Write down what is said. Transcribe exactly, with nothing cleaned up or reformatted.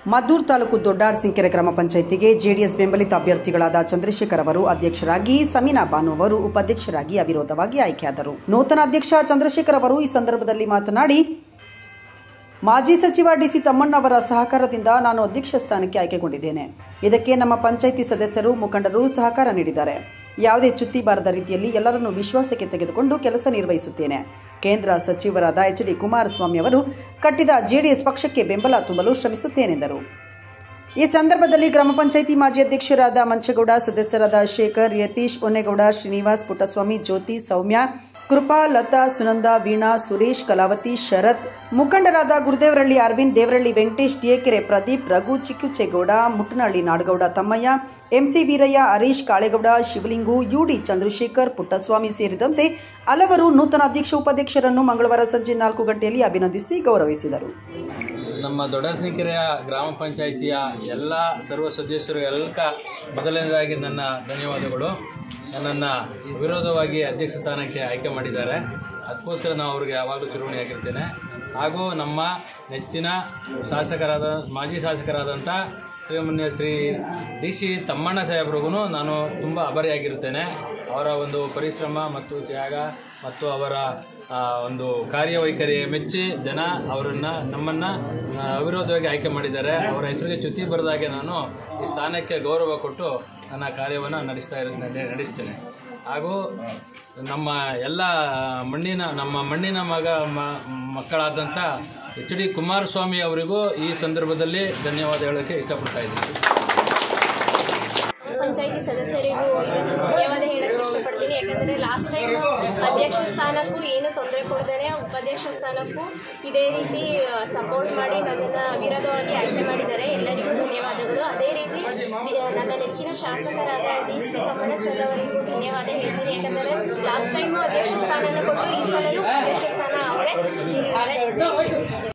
ಮದ್ದೂರು ತಾಲೂಕು ದೊಡ್ಡಾರಸಿಂಕೆರೆ ಗ್ರಾಮ ಪಂಚಾಯಿತಿಗೆ ಜೆಡಿಎಸ್ ಬೆಂಬಲಿತ ಅಭ್ಯರ್ಥಿಗಳಾದ ಚಂದ್ರಶೇಖರ್ ಅವರು ಅಧ್ಯಕ್ಷರಾಗಿ, ಸಮೀನಾ ಬಾನು ಅವರು ಉಪಾಧ್ಯಕ್ಷರಾಗಿ ಅವಿರೋಧವಾಗಿ ಆಯ್ಕೆಯಾದರು. ನೂತನ ಅಧ್ಯಕ್ಷ ಚಂದ್ರಶೇಖರ್ ಅವರು ಈ ಸಂದರ್ಭದಲ್ಲಿ ಮಾತನಾಡಿ, ಮಾಜಿ ಸಚಿವ ಡಿಸಿ ತಮ್ಮಣ್ಣ ಅವರ ಸಹಕಾರದಿಂದ ನಾನು ಅಧ್ಯಕ್ಷ ಸ್ಥಾನಕ್ಕೆ ಆಯ್ಕೆಗೊಂಡಿದ್ದೇನೆ. ಇದಕ್ಕೆ ನಮ್ಮ ಪಂಚಾಯಿತಿ ಸದಸ್ಯರು, ಮುಖಂಡರು ಸಹಕಾರ ನೀಡಿದ್ದಾರೆ. ಯಾವುದೇ ಚ್ಯುತಿ ಬಾರದ ರೀತಿಯಲ್ಲಿ ಎಲ್ಲರನ್ನೂ ವಿಶ್ವಾಸಕ್ಕೆ ತೆಗೆದುಕೊಂಡು ಕೆಲಸ ನಿರ್ವಹಿಸುತ್ತೇನೆ. ಕೇಂದ್ರ ಸಚಿವರಾದ ಎಚ್ ಡಿ ಕುಮಾರಸ್ವಾಮಿ ಅವರು ಕಟ್ಟಿದ ಜೆಡಿಎಸ್ ಪಕ್ಷಕ್ಕೆ ಬೆಂಬಲ ತುಂಬಲು ಶ್ರಮಿಸುತ್ತೇನೆಂದರು. ಈ ಸಂದರ್ಭದಲ್ಲಿ ಗ್ರಾಮ ಪಂಚಾಯಿತಿ ಮಾಜಿ ಅಧ್ಯಕ್ಷರಾದ ಮಂಚಗೌಡ, ಸದಸ್ಯರಾದ ಶೇಖರ್, ಯತೀಶ್, ಹೊನ್ನೇಗೌಡ, ಶ್ರೀನಿವಾಸ್, ಪುಟ್ಟಸ್ವಾಮಿ, ಜ್ಯೋತಿ, ಸೌಮ್ಯ, ಕೃಪಾ, ಲತಾ, ಸುನಂದ, ವೀಣಾ, ಸುರೇಶ್, ಕಲಾವತಿ, ಶರತ್, ಮುಖಂಡರಾದ ಗುರುದೇವರಹಳ್ಳಿ ಅರವಿಂದ್, ದೇವರಹಳ್ಳಿ ವೆಂಕಟೇಶ್, ಡಿಎಕೆರೆ ಪ್ರದೀಪ್, ರಘು, ಚಿಕ್ಕುಚೇಗೌಡ, ಮುಟ್ಟನಹಳ್ಳಿ ನಾಡಗೌಡ ತಮ್ಮಯ್ಯ, ಎಂಸಿ ವೀರಯ್ಯ, ಹರೀಶ್, ಕಾಳೇಗೌಡ, ಶಿವಲಿಂಗು, ಯುಡಿ ಚಂದ್ರಶೇಖರ್, ಪುಟ್ಟಸ್ವಾಮಿ ಸೇರಿದಂತೆ ಹಲವರು ನೂತನ ಅಧ್ಯಕ್ಷ ಉಪಾಧ್ಯಕ್ಷರನ್ನು ಮಂಗಳವಾರ ಸಂಜೆ ನಾಲ್ಕು ಗಂಟೆಯಲ್ಲಿ ಅಭಿನಂದಿಸಿ ಗೌರವಿಸಿದರು. ನಮ್ಮ ದೊಡ್ಡಾರಸಿಂಕೆರೆಯ ಗ್ರಾಮ ಪಂಚಾಯಿತಿಯ ಎಲ್ಲ ಸರ್ವ ಸದಸ್ಯರು ಎಲ್ಲಕ ಮೊದಲನೇದಾಗಿ ನನ್ನ ಧನ್ಯವಾದಗಳು. ನನ್ನನ್ನು ವಿರೋಧವಾಗಿ ಅಧ್ಯಕ್ಷ ಸ್ಥಾನಕ್ಕೆ ಆಯ್ಕೆ ಮಾಡಿದ್ದಾರೆ. ಅದಕ್ಕೋಸ್ಕರ ನಾವು ಅವರಿಗೆ ಯಾವಾಗಲೂ ಚಿರಋಣಿಯಾಗಿರ್ತೇನೆ. ಹಾಗೂ ನಮ್ಮ ನೆಚ್ಚಿನ ಶಾಸಕರಾದ ಮಾಜಿ ಶಾಸಕರಾದಂಥ ಶ್ರೀಮಾನ್ಯ ಶ್ರೀ ಡಿ ಸಿ ತಮ್ಮಣ್ಣ ಸಾಹೇಬ್ರಿಗೂ ನಾನು ತುಂಬ ಆಭಾರಿಯಾಗಿರುತ್ತೇನೆ. ಅವರ ಒಂದು ಪರಿಶ್ರಮ ಮತ್ತು ತ್ಯಾಗ ಮತ್ತು ಅವರ ಒಂದು ಕಾರ್ಯವೈಖರಿ ಮೆಚ್ಚಿ ಜನ ಅವರನ್ನು ನಮ್ಮನ್ನು ಅವಿರೋಧವಾಗಿ ಆಯ್ಕೆ ಮಾಡಿದ್ದಾರೆ. ಅವರ ಹೆಸರಿಗೆ ಚ್ಯುತಿ ಬರದಾಗೆ ನಾನು ಈ ಸ್ಥಾನಕ್ಕೆ ಗೌರವ ಕೊಟ್ಟು ನನ್ನ ಕಾರ್ಯವನ್ನು ನಡೆಸ್ತಾ ಇರ ನಡೆಸ್ತೇನೆ. ಹಾಗೂ ನಮ್ಮ ಎಲ್ಲ ಮಣ್ಣಿನ ನಮ್ಮ ಮಣ್ಣಿನ ಮಗ ಮಕ್ಕಳಾದಂಥ ಎಚ್ ಡಿ ಕುಮಾರಸ್ವಾಮಿ ಅವರಿಗೂ ಈ ಸಂದರ್ಭದಲ್ಲಿ ಧನ್ಯವಾದ ಹೇಳೋಕ್ಕೆ ಇಷ್ಟಪಡ್ತಾ ಇದ್ದೀನಿ. ಪಂಚಾಯಿತಿ ಸದಸ್ಯರಿಗೂ ಇವತ್ತು ಧನ್ಯವಾದ ಹೇಳಕ್ಕೆ ಇಷ್ಟಪಡ್ತೀನಿ. ಯಾಕಂದರೆ ಲಾಸ್ಟ್ ಟೈಮು ಅಧ್ಯಕ್ಷ ಸ್ಥಾನಕ್ಕೂ ಏನು ತೊಂದರೆ ಕೊಡದೇ ಉಪಾಧ್ಯಕ್ಷ ಸ್ಥಾನಕ್ಕೂ ಇದೇ ರೀತಿ ಸಪೋರ್ಟ್ ಮಾಡಿ ನನ್ನನ್ನು ಅವಿರೋಧವಾಗಿ ಆಯ್ಕೆ ಮಾಡಿದ್ದಾರೆ. ಎಲ್ಲರಿಗೂ ಧನ್ಯವಾದಗಳು. ಅದೇ ರೀತಿ ನನ್ನ ನೆಚ್ಚಿನ ಶಾಸಕರಾದ ಡಿ ಸಿ ತಮ್ಮಣ್ಣ ಸರ್ ಅವರಿಗೂ ಧನ್ಯವಾದ ಹೇಳ್ತೀನಿ. ಯಾಕಂದರೆ ಲಾಸ್ಟ್ ಟೈಮು ಅಧ್ಯಕ್ಷ ಸ್ಥಾನನ ಕೊಟ್ಟು ಈ ಸಲನೂ ಅಧ್ಯಕ್ಷ ಸ್ಥಾನ ಅವರೇ ನೀಡಿದ್ದಾರೆ.